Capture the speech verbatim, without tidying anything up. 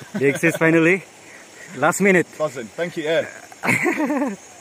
The exit finally. Last minute. Buzzing. Thank you, yeah.